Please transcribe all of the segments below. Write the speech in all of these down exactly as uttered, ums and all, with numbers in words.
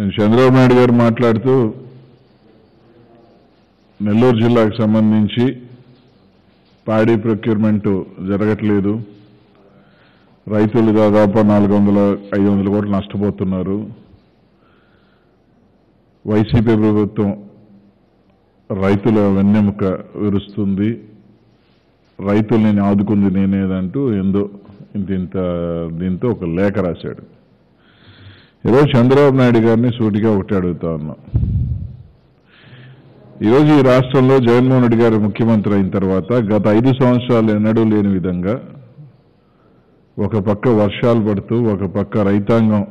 చంద్రబాబు నాయుడు గారు మాట్లాడుతూ నెల్లూరు జిల్లాకు సంబంధించి పాడి ప్రొక్యూర్మెంట్ జరగట్లేదు, రైతులు దాదాపు నాలుగు వందల ఐదు వందల కోట్లు నష్టపోతున్నారు, వైసీపీ ప్రభుత్వం రైతుల వెన్నెముక విరుస్తుంది, రైతుల్ని ఆదుకుంది నేనేదంటూ ఎందో ఇంత ఇంత దీంతో ఒక లేఖ రాశాడు. ఈరోజు చంద్రబాబు నాయుడు గారిని సూటిగా ఒకటి అడుగుతా ఉన్నాం. ఈరోజు ఈ రాష్ట్రంలో జగన్మోహన్ రెడ్డి గారు ముఖ్యమంత్రి అయిన తర్వాత గత ఐదు సంవత్సరాలు ఎన్నడూ లేని విధంగా ఒక పక్క వర్షాలు పడుతూ ఒక పక్క రైతాంగం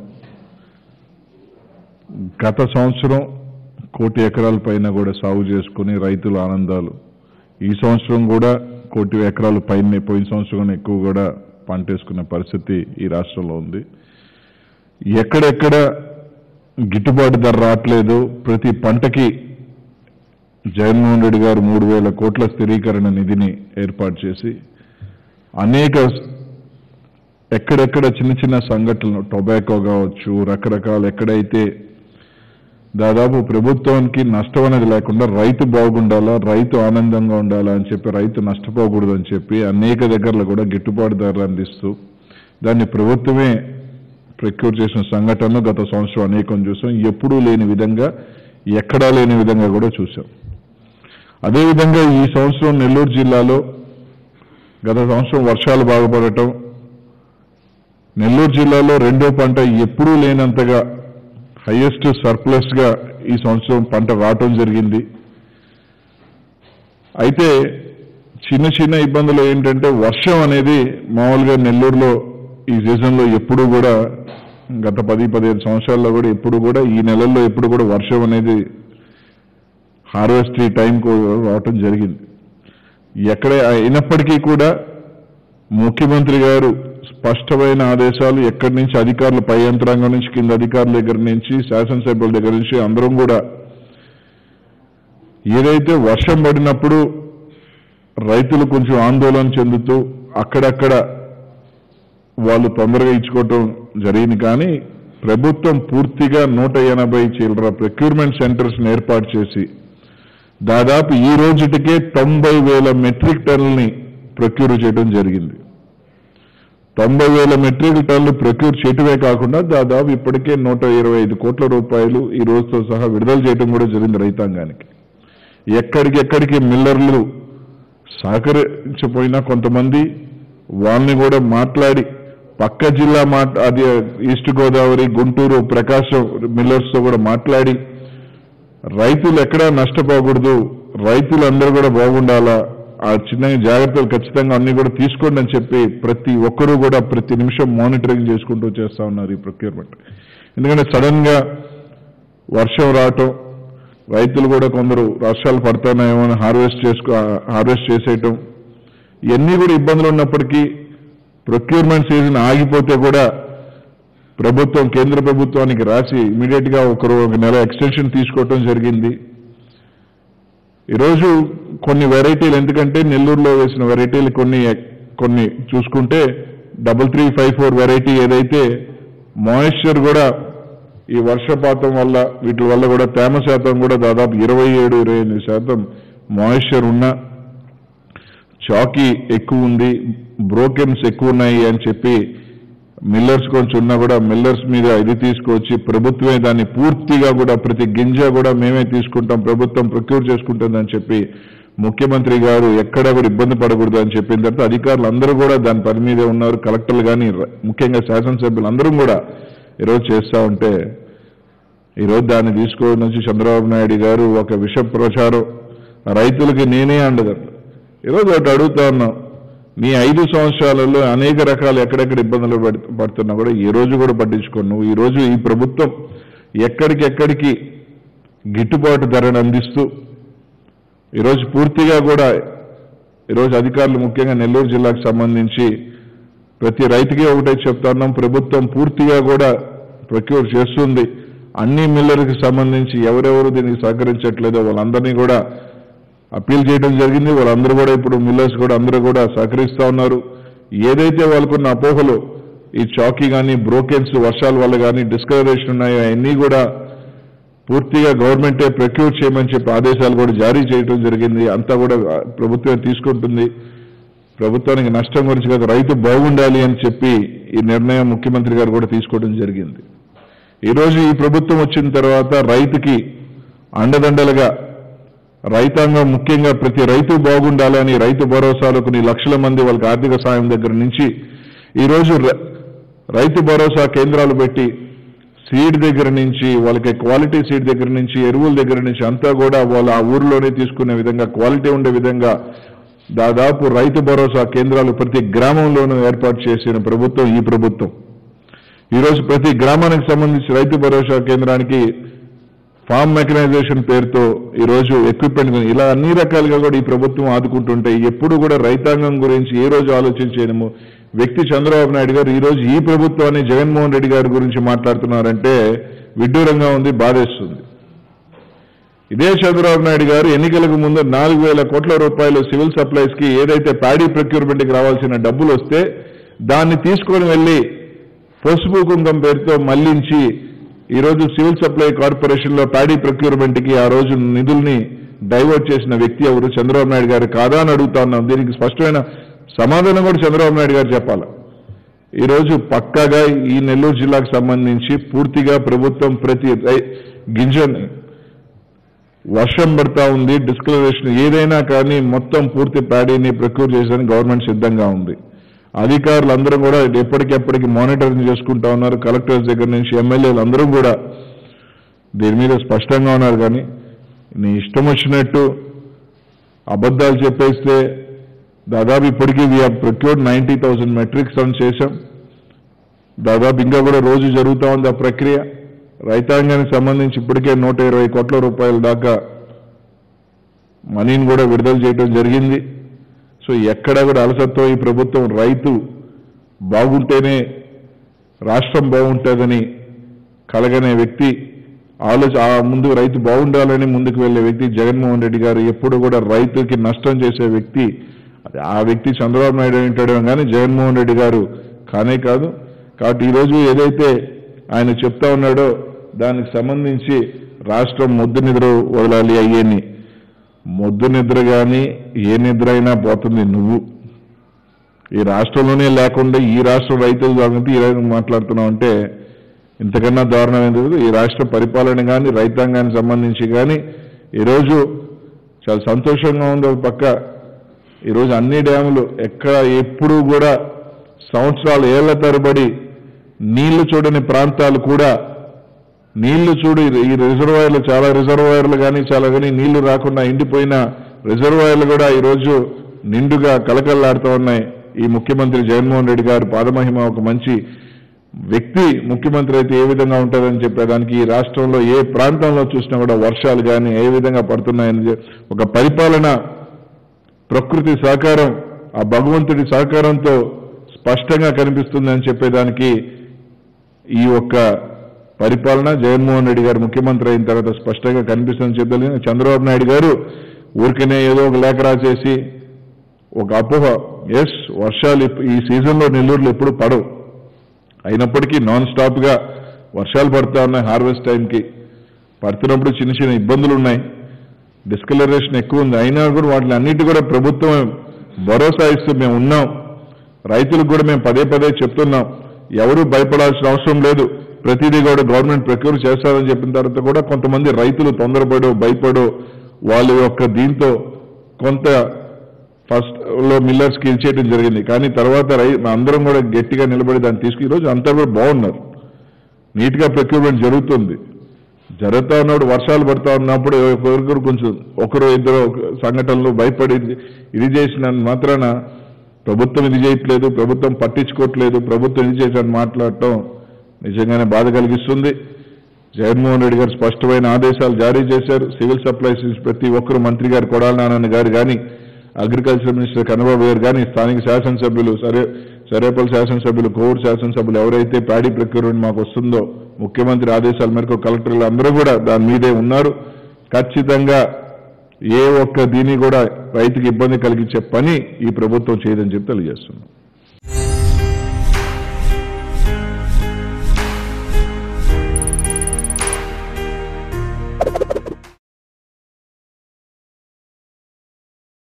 గత సంవత్సరం కోటి ఎకరాల పైన కూడా సాగు చేసుకుని రైతుల ఆనందాలు, ఈ సంవత్సరం కూడా కోటి ఎకరాల పైన పోయిన సంవత్సరం ఎక్కువ కూడా పంట వేసుకునే పరిస్థితి ఈ రాష్ట్రంలో ఉంది. ఎక్కడెక్కడ గిట్టుబాటు ధర రావట్లేదు, ప్రతి పంటకి జగన్మోహన్ రెడ్డి గారు మూడు వేల కోట్ల స్థిరీకరణ నిధిని ఏర్పాటు చేసి అనేక ఎక్కడెక్కడ చిన్న చిన్న సంఘటనలు, టొబాకో కావచ్చు, రకరకాల ఎక్కడైతే దాదాపు ప్రభుత్వానికి నష్టం అనేది లేకుండా రైతు బాగుండాలా, రైతు ఆనందంగా ఉండాలా అని చెప్పి, రైతు నష్టపోకూడదు అని చెప్పి అనేక దగ్గరలో కూడా గిట్టుబాటు ధరలు అందిస్తూ దాన్ని ప్రభుత్వమే ప్రొక్యూర్ చేసిన సంఘటనలు గత సంవత్సరం అనేకం చూసాం. ఎప్పుడూ లేని విధంగా, ఎక్కడా లేని విధంగా కూడా చూసాం. అదేవిధంగా ఈ సంవత్సరం నెల్లూరు జిల్లాలో గత సంవత్సరం వర్షాలు బాగుపడటం, నెల్లూరు జిల్లాలో రెండో పంట ఎప్పుడూ లేనంతగా హైయెస్ట్ సర్ప్లస్గా ఈ సంవత్సరం పంట రావటం జరిగింది. అయితే చిన్న చిన్న ఇబ్బందులు ఏంటంటే వర్షం అనేది మామూలుగా నెల్లూరులో ఈ సీజన్లో ఎప్పుడు కూడా గత పది పదిహేను సంవత్సరాల్లో కూడా ఎప్పుడు కూడా ఈ నెలల్లో ఎప్పుడు కూడా వర్షం అనేది హార్వెస్ట్ ఈ టైంకు రావటం జరిగింది. ఎక్కడ అయినప్పటికీ కూడా ముఖ్యమంత్రి గారు స్పష్టమైన ఆదేశాలు ఎక్కడి నుంచి అధికారులు, పై యంత్రాంగం నుంచి కింద అధికారుల దగ్గర నుంచి శాసనసభ్యుల దగ్గర నుంచి అందరం కూడా ఏదైతే వర్షం పడినప్పుడు రైతులు కొంచెం ఆందోళన చెందుతూ అక్కడక్కడ వాళ్ళు తొందరగా ఇచ్చుకోవటం జరిగింది. కానీ ప్రభుత్వం పూర్తిగా నూట ఎనభై చిల్లర ప్రొక్యూర్మెంట్ సెంటర్స్ని ఏర్పాటు చేసి దాదాపు ఈ రోజుటికే తొంభై వేల మెట్రిక్ టన్నుల్ని ప్రొక్యూర్ చేయడం జరిగింది. తొంభై వేల మెట్రిక్ టన్నులు ప్రొక్యూర్ చేయటమే కాకుండా దాదాపు ఇప్పటికే నూట ఇరవై ఐదు కోట్ల రూపాయలు ఈ రోజుతో సహా విడుదల చేయడం కూడా జరిగింది రైతాంగానికి. ఎక్కడికెక్కడికి మిల్లర్లు సహకరించపోయినా కొంతమంది వాళ్ళని కూడా మాట్లాడి పక్క జిల్లా మాట అది ఈస్ట్ గోదావరి, గుంటూరు, ప్రకాశం మిల్లర్స్తో కూడా మాట్లాడి రైతులు ఎక్కడా నష్టపోకూడదు, రైతులందరూ కూడా బాగుండాలా, ఆ చిన్న జాగ్రత్తలు ఖచ్చితంగా అన్ని కూడా తీసుకోండి అని చెప్పి ప్రతి ఒక్కరూ కూడా ప్రతి నిమిషం మానిటరింగ్ చేసుకుంటూ చేస్తూ ఉన్నారు ఈ ప్రొక్యూర్మెంట్. ఎందుకంటే సడన్ గా వర్షం రావటం, రైతులు కూడా కొందరు వర్షాలు పడుతున్నాయేమో అని హార్వెస్ట్ చేసుకో హార్వెస్ట్ చేసేయటం, ఇవన్నీ కూడా ఇబ్బందులు ఉన్నప్పటికీ ప్రొక్యూర్మెంట్ సీజన్ ఆగిపోతే కూడా ప్రభుత్వం కేంద్ర ప్రభుత్వానికి రాసి ఇమీడియట్ గా ఒకరు ఒక నెల ఎక్స్టెన్షన్ తీసుకోవటం జరిగింది. ఈరోజు కొన్ని వెరైటీలు, ఎందుకంటే నెల్లూరులో వేసిన వెరైటీలు కొన్ని కొన్ని చూసుకుంటే double three five four variety ఏదైతే మాయిశ్చర్ కూడా ఈ వర్షపాతం వల్ల వీటి వల్ల కూడా తేమ శాతం కూడా దాదాపు ఇరవై ఏడు ఇరవై ఎనిమిది శాతం మాయిశ్చర్ ఉన్న, చాకీ ఎక్కువ ఉంది, బ్రోకెన్స్ ఎక్కువ ఉన్నాయి అని చెప్పి మిల్లర్స్ కొంచెం ఉన్నా కూడా మిల్లర్స్ మీద ఇది తీసుకొచ్చి ప్రభుత్వమే దాన్ని పూర్తిగా కూడా ప్రతి గింజ కూడా మేమే తీసుకుంటాం, ప్రభుత్వం ప్రొక్యూర్ చేసుకుంటుందని చెప్పి ముఖ్యమంత్రి గారు ఎక్కడా కూడా ఇబ్బంది పడకూడదు అని చెప్పిన తర్వాత అధికారులు అందరూ కూడా దాని పని మీదే ఉన్నారు. కలెక్టర్లు కానీ ముఖ్యంగా శాసనసభ్యులు అందరూ కూడా ఈరోజు చేస్తూ ఉంటే ఈరోజు దాన్ని తీసుకోవడం నుంచి చంద్రబాబు నాయుడు గారు ఒక విష ప్రచారం, రైతులకి నేనే అండదు. ఈరోజు ఒకటి అడుగుతా ఉన్నాం, నీ ఐదు సంవత్సరాలలో అనేక రకాల ఎక్కడెక్కడ ఇబ్బందులు పడుతున్నా కూడా ఈ రోజు కూడా పట్టించుకోను. ఈ రోజు ఈ ప్రభుత్వం ఎక్కడికెక్కడికి గిట్టుబాటు ధరను అందిస్తూ ఈరోజు పూర్తిగా కూడా ఈరోజు అధికారులు ముఖ్యంగా నెల్లూరు జిల్లాకు సంబంధించి ప్రతి రైతుకి ఒకటే చెప్తున్నాం, ప్రభుత్వం పూర్తిగా కూడా ప్రొక్యూర్ చేస్తుంది. అన్ని మిల్లర్కి సంబంధించి ఎవరెవరు దీనికి సహకరించట్లేదో వాళ్ళందరినీ కూడా అప్పీల్ చేయడం జరిగింది. వాళ్ళందరూ కూడా ఇప్పుడు మిల్లర్స్ కూడా అందరూ కూడా సహకరిస్తూ ఉన్నారు. ఏదైతే వాళ్ళకున్న అపోహలు ఈ చాకీ కానీ బ్రోకెన్స్ వర్షాల వల్ల కానీ డిస్కలరేషన్ ఉన్నాయో అవన్నీ కూడా పూర్తిగా గవర్నమెంటే ప్రొక్యూర్ చేయమని చెప్పి ఆదేశాలు కూడా జారీ చేయడం జరిగింది. అంతా కూడా ప్రభుత్వం తీసుకుంటుంది. ప్రభుత్వానికి నష్టం గురించి కాదు, రైతు బాగుండాలి అని చెప్పి ఈ నిర్ణయం ముఖ్యమంత్రి గారు కూడా తీసుకోవడం జరిగింది. ఈరోజు ఈ ప్రభుత్వం వచ్చిన తర్వాత రైతుకి అండదండలుగా రైతాంగం, ముఖ్యంగా ప్రతి రైతు బాగుండాలని రైతు భరోసాలో కొన్ని లక్షల మంది వాళ్ళకి ఆర్థిక సాయం దగ్గర నుంచి ఈరోజు రైతు భరోసా కేంద్రాలు పెట్టి సీడ్ దగ్గర నుంచి వాళ్ళకి క్వాలిటీ సీడ్ దగ్గర నుంచి ఎరువుల దగ్గర నుంచి అంతా కూడా వాళ్ళ ఆ ఊరిలోనే తీసుకునే విధంగా క్వాలిటీ ఉండే విధంగా దాదాపు రైతు భరోసా కేంద్రాలు ప్రతి గ్రామంలోనూ ఏర్పాటు చేసిన ప్రభుత్వం ఈ ప్రభుత్వం. ఈరోజు ప్రతి గ్రామానికి సంబంధించి రైతు భరోసా కేంద్రానికి ఫార్మ్ మెకనైజేషన్ పేరుతో ఈరోజు ఎక్విప్మెంట్ ఇలా అన్ని రకాలుగా కూడా ఈ ప్రభుత్వం ఆదుకుంటుంటే ఎప్పుడు కూడా రైతాంగం గురించి ఏ రోజు ఆలోచించేయడము వ్యక్తి చంద్రబాబు నాయుడు గారు ఈరోజు ఈ ప్రభుత్వాన్ని జగన్మోహన్ రెడ్డి గారి గురించి మాట్లాడుతున్నారంటే విడ్డూరంగా ఉంది, బాధేస్తుంది. ఇదే చంద్రబాబు నాయుడు గారు ఎన్నికలకు ముందు నాలుగు వేల కోట్ల రూపాయలు సివిల్ సప్లైస్ కి ఏదైతే ప్యాడీ ప్రొక్యూర్మెంట్ కి రావాల్సిన డబ్బులు వస్తే దాన్ని తీసుకొని వెళ్లి పసుపు కుంకం పేరుతో మళ్లించి ఈరోజు సివిల్ సప్లై కార్పొరేషన్ లో ప్యాడీ ప్రొక్యూర్మెంట్ కి ఆ రోజు నిధుల్ని డైవర్ట్ చేసిన వ్యక్తి ఎవరు? చంద్రబాబు నాయుడు గారు కాదా అని అడుగుతా ఉన్నాం. దీనికి స్పష్టమైన సమాధానం కూడా చంద్రబాబు నాయుడు గారు చెప్పాలి. ఈరోజు పక్కాగా ఈ నెల్లూరు జిల్లాకు సంబంధించి పూర్తిగా ప్రభుత్వం ప్రతి గింజని వర్షం పడతా ఉంది, డిస్క్లరేషన్ ఏదైనా కానీ మొత్తం పూర్తి ప్యాడీని ప్రొక్యూర్ చేసేందుకు గవర్నమెంట్ సిద్ధంగా ఉంది. అధికారులు అందరూ కూడా ఎప్పటికెప్పటికి మానిటరింగ్ చేసుకుంటా ఉన్నారు. కలెక్టర్స్ దగ్గర నుంచి ఎమ్మెల్యేలు అందరూ కూడా దీని మీద స్పష్టంగా ఉన్నారు. కానీ నీ ఇష్టం వచ్చినట్టు అబద్ధాలు చెప్పేస్తే దాదాపు ఇప్పటికీ we have procured ninety thousand metric ton చేశాం. దాదాపు ఇంకా కూడా రోజు జరుగుతూ ఉంది ఆ ప్రక్రియ. రైతాంగానికి సంబంధించి ఇప్పటికే నూట ఇరవై కోట్ల రూపాయల దాకా మనీని కూడా విడుదల చేయడం జరిగింది. సో ఎక్కడా కూడా అలసత్వం ఈ ప్రభుత్వం రైతు బాగుంటేనే రాష్ట్రం బాగుంటుందని కలగనే వ్యక్తి ఆలోచన ఆ ముందు రైతు బాగుండాలని ముందుకు వెళ్లే వ్యక్తి జగన్మోహన్ రెడ్డి గారు. ఎప్పుడు కూడా రైతుకి నష్టం చేసే వ్యక్తి ఆ వ్యక్తి చంద్రబాబు నాయుడు అంటాడు కానీ జగన్మోహన్ రెడ్డి గారు కానే కాదు. కాబట్టి ఈరోజు ఏదైతే ఆయన చెప్తా ఉన్నాడో దానికి సంబంధించి రాష్ట్రం మొద్దు నిద్ర వదలాలి అయ్యేని మొద్దు నిద్ర కానీ ఏ నిద్ర అయినా పోతుంది. నువ్వు ఈ రాష్ట్రంలోనే లేకుండా ఈ రాష్ట్రం రైతులు కాబట్టి ఈ రైతు మాట్లాడుతున్నావు అంటే ఇంతకన్నా దారుణం ఎందుకు? ఈ రాష్ట్ర పరిపాలన కానీ రైతాంగానికి సంబంధించి కానీ ఈరోజు చాలా సంతోషంగా ఉంది. ఒక పక్క ఈరోజు అన్ని డ్యాములు ఎక్కడ ఎప్పుడూ కూడా సంవత్సరాలు ఏళ్ల తరబడి నీళ్లు చూడని ప్రాంతాలు కూడా నీళ్లు చూడు ఈ రిజర్వాయర్లు చాలా రిజర్వాయర్లు కానీ చాలా కానీ నీళ్లు రాకుండా ఎండిపోయిన రిజర్వాయర్లు కూడా ఈరోజు నిండుగా కలకల్లాడుతూ ఉన్నాయి. ఈ ముఖ్యమంత్రి జగన్మోహన్ రెడ్డి గారు పాదమహిమ ఒక మంచి వ్యక్తి ముఖ్యమంత్రి అయితే ఏ విధంగా ఉంటుందని చెప్పేదానికి ఈ రాష్ట్రంలో ఏ ప్రాంతంలో చూసినా కూడా వర్షాలు కానీ ఏ విధంగా పడుతున్నాయని ఒక పరిపాలన ప్రకృతి సహకారం ఆ భగవంతుడి సహకారంతో స్పష్టంగా కనిపిస్తుందని చెప్పేదానికి ఈ ఒక్క పరిపాలన జగన్మోహన్ రెడ్డి గారు ముఖ్యమంత్రి అయిన తర్వాత స్పష్టంగా కనిపిస్తుందని చెప్పలేదు. చంద్రబాబు నాయుడు గారు ఊరికనే ఏదో ఒక లేఖ రాసేసి ఒక అపోహ ఎస్ వర్షాలు ఈ సీజన్లో నెల్లూరులో ఎప్పుడు పడవు, అయినప్పటికీ నాన్ స్టాప్గా వర్షాలు పడుతూ ఉన్నాయి. హార్వెస్ట్ టైంకి పడుతున్నప్పుడు చిన్న చిన్న ఇబ్బందులు ఉన్నాయి, డిస్కలరేషన్ ఎక్కువ ఉంది. అయినా కూడా వాటిని అన్నిటి కూడా ప్రభుత్వం భరోసా ఇస్తూ మేము ఉన్నాం. రైతులకు కూడా మేము పదే పదే చెప్తున్నాం, ఎవరూ భయపడాల్సిన అవసరం లేదు, ప్రతిదీ కూడా గవర్నమెంట్ ప్రొక్యూర్ చేస్తారని చెప్పిన తర్వాత కూడా కొంతమంది రైతులు తొందరపడో భయపడో వాళ్ళ యొక్క దీంతో కొంత ఫస్ట్ లో మిల్లర్స్కి ఇచ్చేయడం జరిగింది. కానీ తర్వాత రై అందరం కూడా గట్టిగా నిలబడి దాన్ని తీసుకు ఈరోజు అంతా కూడా బాగున్నారు, నీట్గా ప్రొక్యూర్మెంట్ జరుగుతుంది. జరుగుతూ ఉన్నప్పుడు వర్షాలు పడుతూ ఉన్నప్పుడు ఒకరికొకరు కొంచెం ఒకరు ఇద్దరు సంఘటనలు భయపడి ఇది చేసిన మాత్రాన ప్రభుత్వం ఇది చేయట్లేదు, ప్రభుత్వం పట్టించుకోవట్లేదు, ప్రభుత్వం ఇది చేశారని మాట్లాడటం నిజంగానే బాధ కలిగిస్తుంది. జగన్మోహన్ రెడ్డి గారు స్పష్టమైన ఆదేశాలు జారీ చేశారు. సివిల్ సప్లైస్ ప్రతి ఒక్కరు మంత్రి గారు కొడాలి నారాయణ గారు కానీ అగ్రికల్చర్ మినిస్టర్ కన్నబాబు గారు కానీ స్థానిక శాసనసభ్యులు సరే సరేపల్లి శాసనసభ్యులు కోవూరు శాసనసభ్యులు ఎవరైతే ప్యాడీ ప్రొక్యూర్మెంట్ మాకు వస్తుందో ముఖ్యమంత్రి ఆదేశాల మేరకు కలెక్టర్లు అందరూ కూడా దాని మీదే ఉన్నారు. ఖచ్చితంగా ఏ ఒక్క దీన్ని కూడా రైతుకి ఇబ్బంది కలిగించే పని ఈ ప్రభుత్వం చేయదని చెప్పి తెలియజేస్తున్నాం.